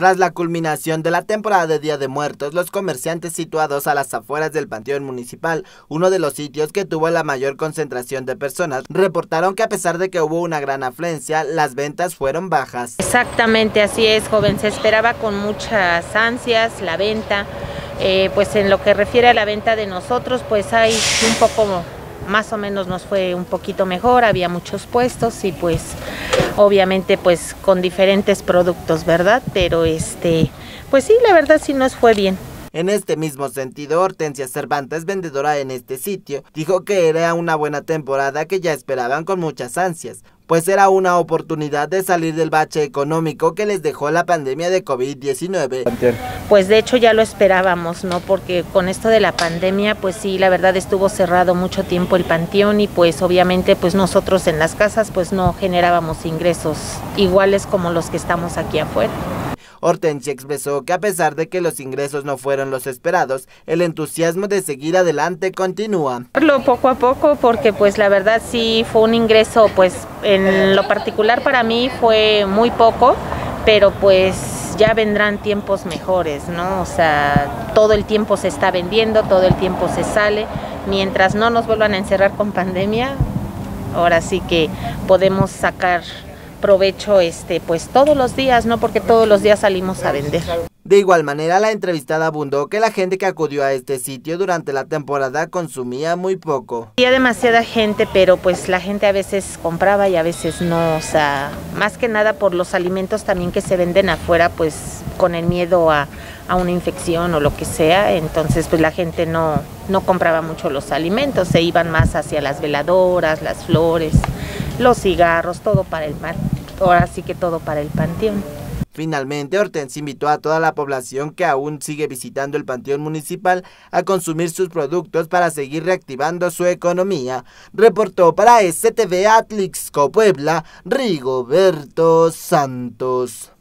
Tras la culminación de la temporada de Día de Muertos, los comerciantes situados a las afueras del Panteón Municipal, uno de los sitios que tuvo la mayor concentración de personas, reportaron que a pesar de que hubo una gran afluencia, las ventas fueron bajas. Exactamente, así es, joven. Se esperaba con muchas ansias la venta. Pues en lo que refiere a la venta de nosotros, pues hay un poco, más o menos nos fue un poquito mejor, había muchos puestos y pues obviamente pues con diferentes productos, ¿verdad? Pero pues sí, la verdad sí nos fue bien. En este mismo sentido, Hortensia Cervantes, vendedora en este sitio, dijo que era una buena temporada que ya esperaban con muchas ansias, pues era una oportunidad de salir del bache económico que les dejó la pandemia de COVID-19. Pues de hecho ya lo esperábamos, ¿no? Porque con esto de la pandemia, pues sí, la verdad estuvo cerrado mucho tiempo el panteón y pues obviamente pues nosotros en las casas pues no generábamos ingresos iguales como los que estamos aquí afuera. Hortensia expresó que a pesar de que los ingresos no fueron los esperados, el entusiasmo de seguir adelante continúa. Poco a poco, porque pues la verdad sí fue un ingreso, pues en lo particular para mí fue muy poco, pero pues ya vendrán tiempos mejores, ¿no? O sea, todo el tiempo se está vendiendo, todo el tiempo se sale, mientras no nos vuelvan a encerrar con pandemia, ahora sí que podemos sacar provecho pues todos los días, ¿no? Porque todos los días salimos a vender. De igual manera, la entrevistada abundó que la gente que acudió a este sitio durante la temporada consumía muy poco. Había demasiada gente, pero pues la gente a veces compraba y a veces no, o sea, más que nada por los alimentos también que se venden afuera, pues con el miedo a una infección o lo que sea, entonces pues la gente no compraba mucho los alimentos, se iban más hacia las veladoras, las flores, los cigarros, todo para el mar, ahora sí que todo para el panteón. Finalmente, Hortensia invitó a toda la población que aún sigue visitando el Panteón Municipal a consumir sus productos para seguir reactivando su economía. Reportó para STV Atlixco, Puebla, Rigoberto Santos.